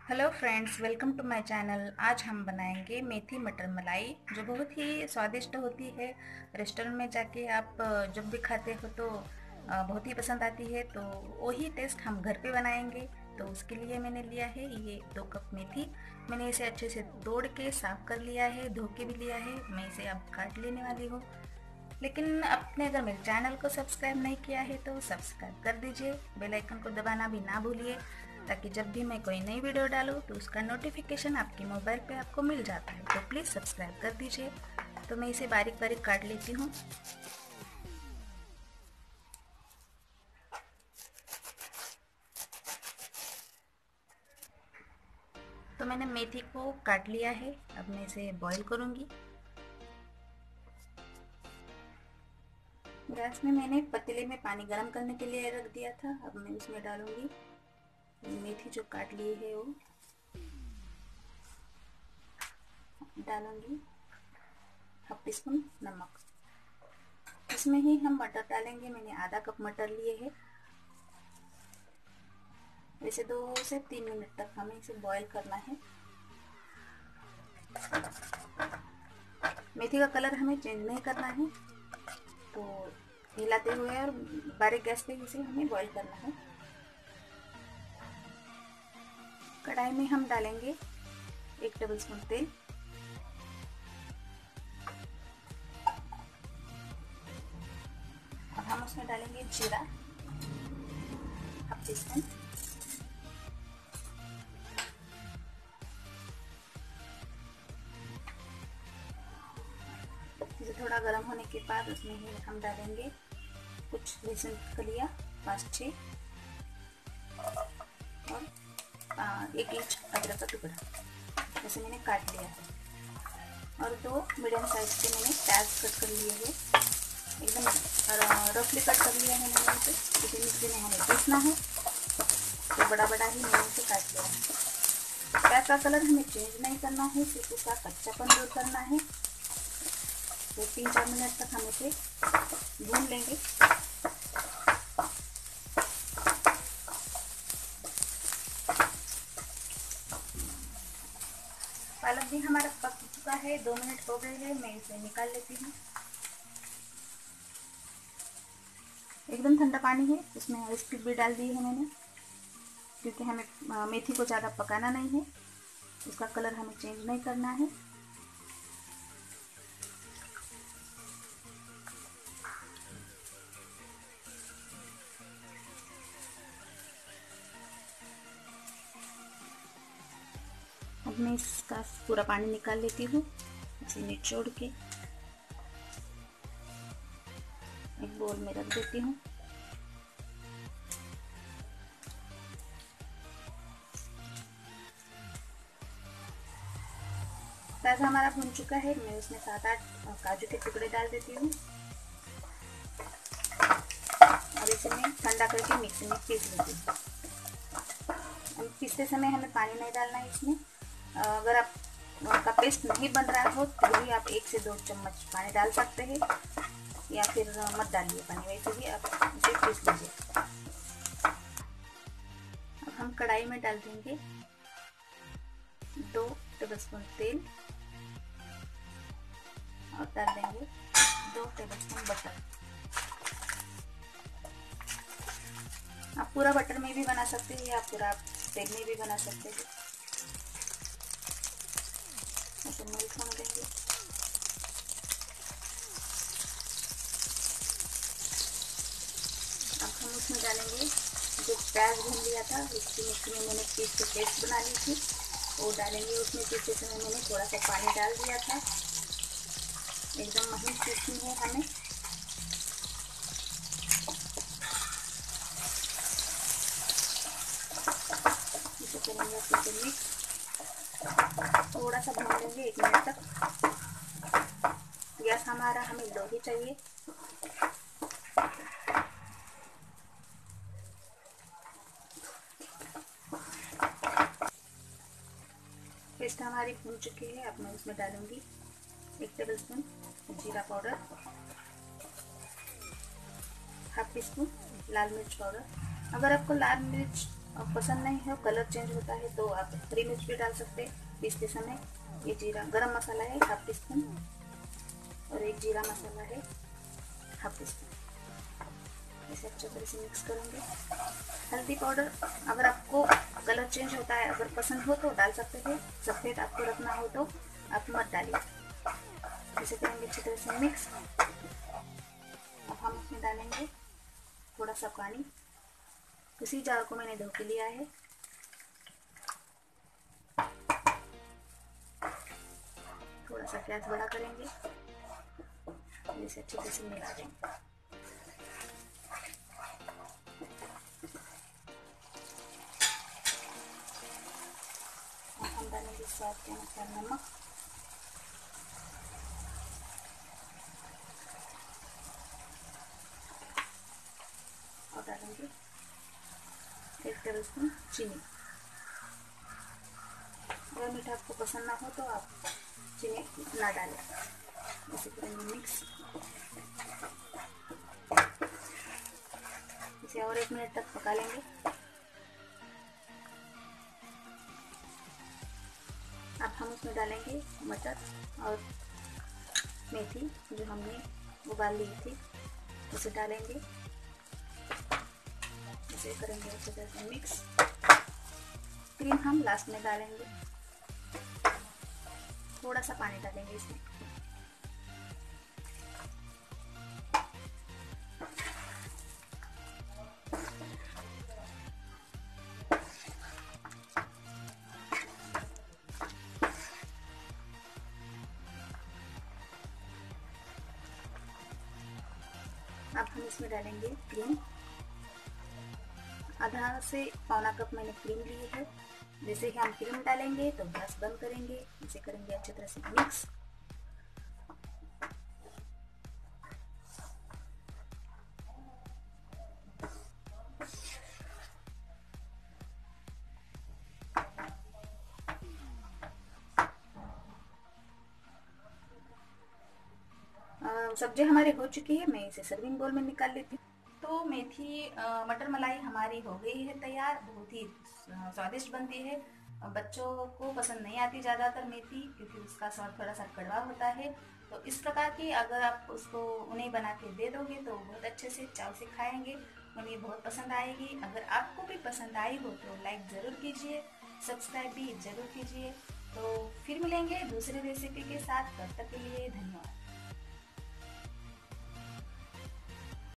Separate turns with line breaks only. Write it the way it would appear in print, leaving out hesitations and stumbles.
Hello friends, welcome to my channel. आज हम बनाएंगे मेथी मटर मलाई, जो बहुत ही स्वादिष्ट होती है। रेस्टोरेंट में जाके आप जब भी खाते हो तो बहुत ही पसंद आती है। तो वही टेस्ट हम घर पे बनाएंगे। तो उसके लिए मैंने लिया है ये 2 कप मेथी। मैंने इसे अच्छे से तोड़ के साफ कर लिया है, धो के भी लिया है। मैं इसे अब काट लेने वाली हूँ। लेकिन आपने अगर मेरे चैनल को सब्सक्राइब नहीं किया है तो सब्सक्राइब कर दीजिए, बेल आइकन को दबाना भी ना भूलिए, ताकि जब भी मैं कोई नई वीडियो डालूँ तो उसका नोटिफिकेशन आपके मोबाइल पे आपको मिल जाता है। तो प्लीज़ सब्सक्राइब कर दीजिए। तो मैं इसे बारीक बारीक काट लेती हूँ। तो मैंने मेथी को काट लिया है। अब मैं इसे बॉईल करूँगी। गैस में मैंने पतीले में पानी गर्म करने के लिए रख दिया था। अब मैं उसमें डालूँगी मेथी जो काट ली है वो डालूँगी। हाफ टी स्पून नमक। इसमें ही हम मटर डालेंगे। मैंने आधा कप मटर लिए है। वैसे 2 से 3 मिनट तक हमें इसे बॉईल करना है। मेथी का कलर हमें चेंज नहीं करना है, तो हिलाते हुए और बारीक गैस पे इसे हमें बॉईल करना है। कढ़ाई में हम डालेंगे 1 टेबलस्पून तेल। अब हम उसमें डालेंगे जीरा, हाफ टी स्पून। इसे थोड़ा गर्म होने के बाद उसमें ही हम डालेंगे कुछ लहसुन की कलियाँ, 5-6, और 1 इंच अदरक का टुकड़ा जैसे मैंने काट लिया है। और 2 मीडियम साइज के मैंने प्याज कट कर लिए हैं। एकदम रफली कट कर लिया है मैंने इसे। इसे मिक्सी में हमें पीसना है, तो बड़ा बड़ा ही मैंने इसे काट लिया है। प्याज का कलर हमें चेंज नहीं करना है, सिर्फ उसका कच्चापन दूर करना है। तो 3-4 मिनट तक हम इसे भून लेंगे। पालक भी हमारा पक चुका है, 2 मिनट हो गए हैं। मैं इसे निकाल लेती हूँ। एकदम ठंडा पानी है, इसमें आइस क्यूब भी डाल दी है मैंने, क्योंकि हमें मेथी को ज़्यादा पकाना नहीं है। उसका कलर हमें चेंज नहीं करना है। अब मैं इसका पूरा पानी निकाल लेती हूँ। इसे निचोड़ के एक बोल में रख देती हूँ। प्याज हमारा भून चुका है। मैं उसमें 7-8 काजू के टुकड़े डाल देती हूँ। और इसे मैं ठंडा करके मिक्सी में पीस लेती हूँ। पीसते समय हमें पानी नहीं डालना है इसमें। अगर आप का पेस्ट नहीं बन रहा हो तो भी आप 1 से 2 चम्मच पानी डाल सकते हैं, या फिर मत डालिए पानी, वैसे भी आप इसे पीस लीजिए। अब हम कढ़ाई में डाल देंगे 2 टेबलस्पून तेल और डाल देंगे 2 टेबलस्पून बटर। आप पूरा बटर में भी बना सकते हैं या पूरा तेल में भी बना सकते हैं। ऐसे मेल्ट होने देंगे। अब हम उसमें डालेंगे जो प्याज भून लिया था, इसकी मिक्सी में मैंने पीस के पेस्ट बना ली थी, वो डालेंगे उसमें। पीसते समय मैंने थोड़ा सा पानी डाल दिया था। एकदम महीन पीसनी है हमें। इसे करेंगे अच्छे से मिक्स। थोड़ा सा भून लेंगे 1 मिनट तक। गैस हमारा हमें लो ही चाहिए। पेस्ट हमारी भून चुकी है। अब मैं उसमें डालूंगी 1 टेबलस्पून जीरा पाउडर, हाफ टी स्पून लाल मिर्च पाउडर। अगर आपको लाल मिर्च पसंद नहीं है, कलर चेंज होता है, तो आप हरी मिर्च भी डाल सकते हैं पीसते समय। ये जीरा गरम मसाला है हाफ टी स्पून, और एक जीरा मसाला है हाफ टी स्पून। इसे अच्छे तरह से मिक्स करेंगे। हल्दी पाउडर अगर आपको कलर चेंज होता है, अगर पसंद हो तो डाल सकते थे, सफ़ेद आपको रखना हो तो आप मत डालिए। इसे करेंगे अच्छी तरह से मिक्स। अब हम इसमें डालेंगे थोड़ा सा पानी। इसी जार को मैंने धो के लिया है। थोड़ा सा गैस बड़ा करेंगे, इसे अच्छी तरह से मिला देंगे। हम डालेंगे स्वाद के अनुसार नमक, और डालेंगे 1 टेबल स्पून चीनी। अगर मीठा आपको पसंद ना हो तो आप चीनी ना डालें। इसे करेंगे मिक्स। इसे और 1 मिनट तक पका लेंगे। अब हम उसमें डालेंगे मटर और मेथी जो हमने उबाल ली थी, उसे डालेंगे। इसे करेंगे अच्छे तरह से मिक्स। क्रीम हम लास्ट में डालेंगे, थोड़ा सा पानी डालेंगे इसमें। अब हम इसमें डालेंगे क्रीम। आधा से पौना कप मैंने क्रीम ली है। जैसे ही हम क्रीम डालेंगे तो गैस बंद करेंगे। इसे करेंगे अच्छी तरह से मिक्स। सब्जी हमारी हो चुकी है, मैं इसे सर्विंग बोल में निकाल लेती हूँ। तो मेथी मटर मलाई हमारी हो गई है तैयार। बहुत ही स्वादिष्ट बनती है। बच्चों को पसंद नहीं आती ज़्यादातर मेथी, क्योंकि उसका स्वाद थोड़ा सा कड़वा होता है। तो इस प्रकार की अगर आप उसको उन्हें बना के दे दोगे तो बहुत अच्छे से चाव से खाएंगे, उन्हें बहुत पसंद आएगी। अगर आपको भी पसंद आई हो तो लाइक ज़रूर कीजिए, सब्सक्राइब भी ज़रूर कीजिए। तो फिर मिलेंगे दूसरी रेसिपी के साथ, तब तक के लिए धन्यवाद।